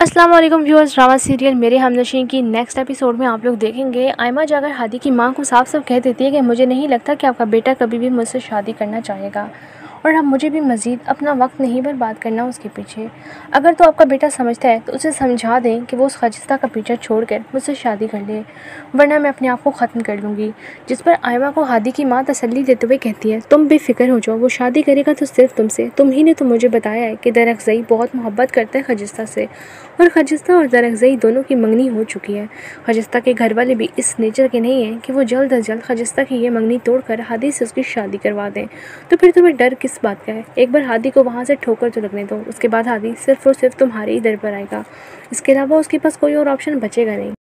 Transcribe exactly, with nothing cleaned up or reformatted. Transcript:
अस्सलाम वालेकुम viewers. Drama serial मेरे हमनशीं की नेक्स्ट एपिसोड में आप लोग देखेंगे आयमा जाकर हादी की मां को साफ साफ कह देती है कि मुझे नहीं लगता कि आपका बेटा कभी भी मुझसे शादी करना चाहेगा और अब मुझे भी मज़ीद अपना वक्त नहीं बर्बाद करना उसके पीछे। अगर तो आपका बेटा समझता है तो उसे समझा दें कि वो उस खजिस्ता का पीछा छोड़कर मुझसे शादी कर ले, वरना मैं अपने आप को ख़त्म कर लूँगी। जिस पर आयमा को हादी की माँ तसल्ली देते हुए कहती है, तुम बेफिक्र हो जाओ, वो शादी करेगा तो सिर्फ तुमसे। तुम ही ने तो मुझे बताया है कि दरअक्सई बहुत मोहब्बत करता है खजिस्ता से, और खजिस्ता और दरअक्सई दोनों की मंगनी हो चुकी है। खजिस्ता के घर वाले भी इस नेचर के नहीं हैं कि वो जल्द अज जल्द खजिस्ता की ये मंगनी तोड़कर हादी से उसकी शादी करवा दें। तो फिर तुम्हें डर किस बात का है? एक बार हादी को वहाँ से ठोकर तो लगने दो, उसके बाद हादी सिर्फ और सिर्फ तुम्हारे ही दर पर आएगा। इसके अलावा उसके पास कोई और ऑप्शन बचेगा नहीं।